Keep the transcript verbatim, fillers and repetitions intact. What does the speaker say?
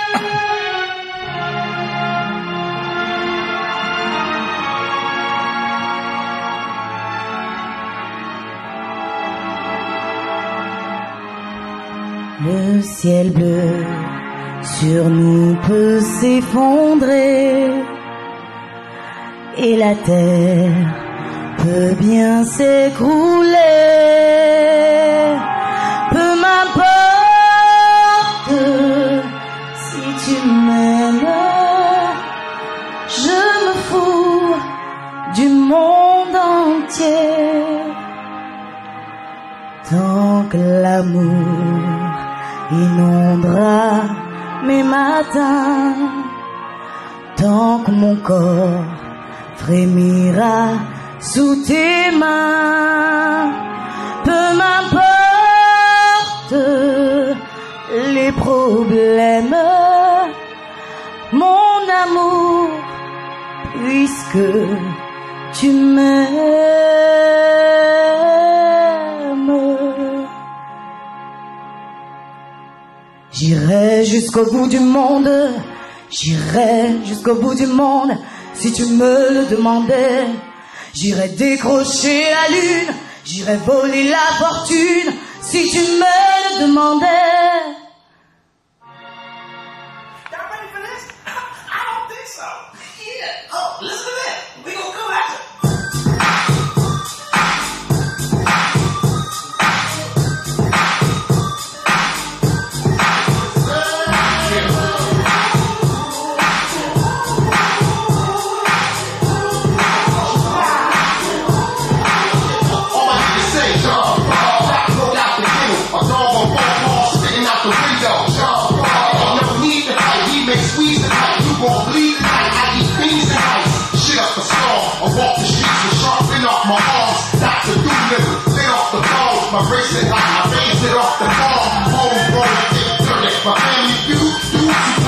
Le ciel bleu sur nous peut s'effondrer et la terre peut bien s'écrouler. Peu m'importe si tu m'aimes, je me fous du monde entier. Tant que l'amour inondera mes matins, tant que mon corps frémira sous tes mains. Peu m'importe les problèmes, mon amour, puisque tu m'aimes. J'irai jusqu'au bout du monde, j'irai jusqu'au bout du monde, si tu me le demandais. J'irai décrocher la lune, j'irai voler la fortune, si tu me le demandais. Y'all ready for this? I don't think so. Yeah. Oh, listen to that. We gonna come after. My bracelet, I raised it off the farm, homegrown, dick, turn it, my family feud, do, do,